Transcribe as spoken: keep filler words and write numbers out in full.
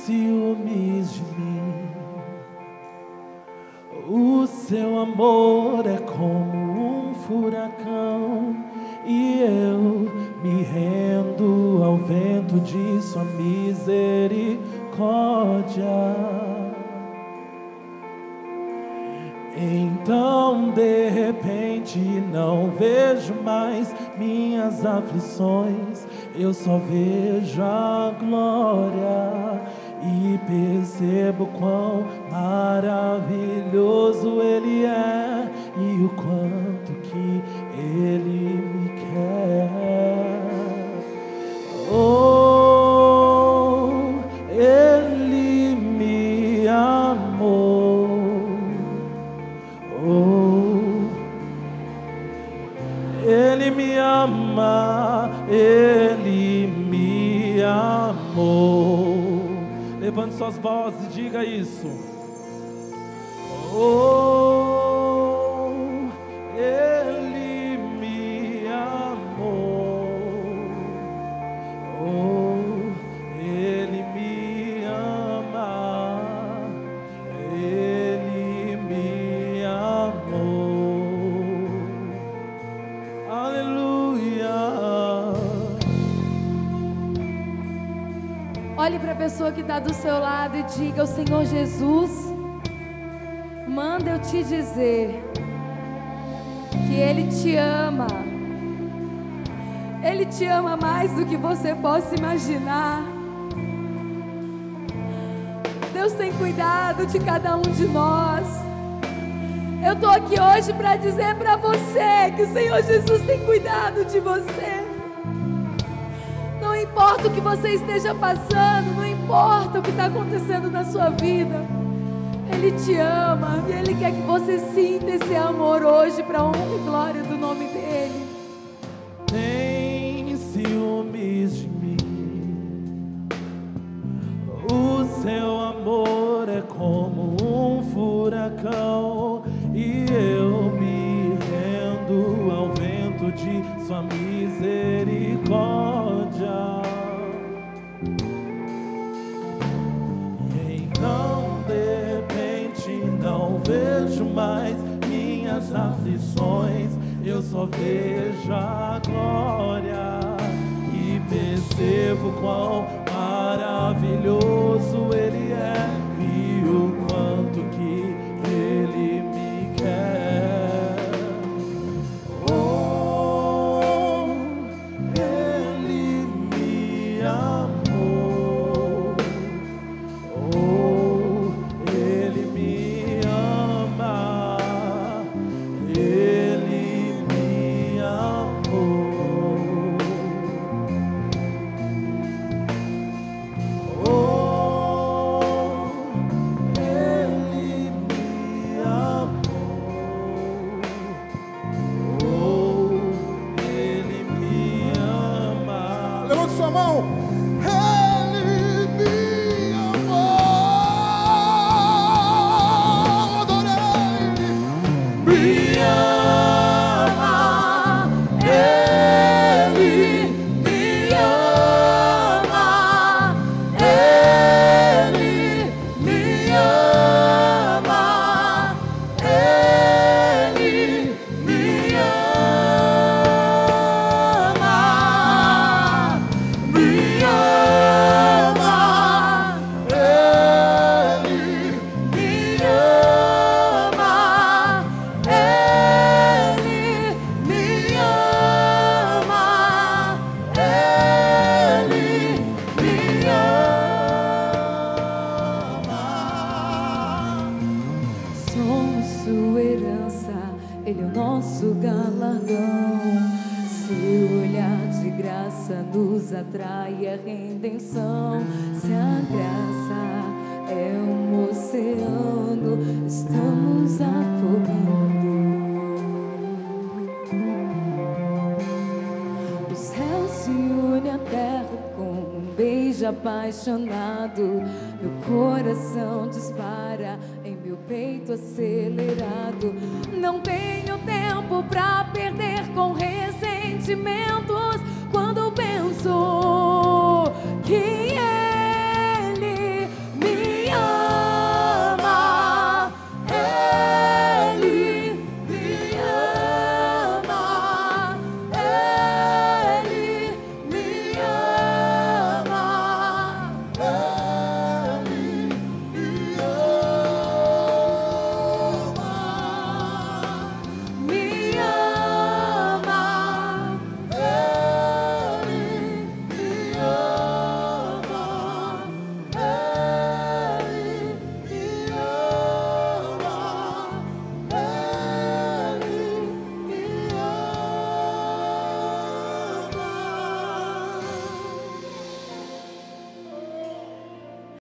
ciúmes de mim. O seu amor é como um furacão, e eu me rendo ao vento de sua misericórdia. Então de repente não vejo mais minhas aflições, eu só vejo a glória e percebo quão maravilhoso Ele é e o quanto que Ele me quer. Oh, Ele me amou. Oh, Ele me ama, Ele me amou. Levante suas vozes e diga isso. Oh, Ele me amou. Oh, Ele me ama. Ele me amou. Aleluia. Olhe para a pessoa que está do seu lado e diga: o Senhor Jesus manda eu te dizer que Ele te ama. Ele te ama mais do que você possa imaginar. Deus tem cuidado de cada um de nós. Eu estou aqui hoje para dizer para você que o Senhor Jesus tem cuidado de você. Não importa o que você esteja passando, não importa o que está acontecendo na sua vida, Ele te ama e Ele quer que você sinta esse amor hoje para a honra e glória do nome dEle. Tem ciúmes de mim, o seu amor é como um furacão, e eu me rendo ao vento de sua misericórdia. E então de repente não vejo mais minhas aflições, eu só vejo a glória e percebo quão maravilhoso Ele é e o quanto que Ele me quer. Oh, Ele me amou. Oh, Ele me ama. Ele me amou. Oh, Ele me amou. Oh, Ele me ama. Levante sua mão. Ele me amou. Adorei. Me ama. Ele me ama. Ele me ama. Ele me ama. Me ama. Ele me ama. Ele me ama. Ele me ama. Somos sua herança, Ele é o nosso galardão. Seu olhar de graça nos atrai a redenção. Se a graça é um oceano, estamos afogando. O céu se une à terra como um beijo apaixonado. Meu coração dispara em meu peito acelerado. Não tenho tempo pra perder com ressentimentos. Quando penso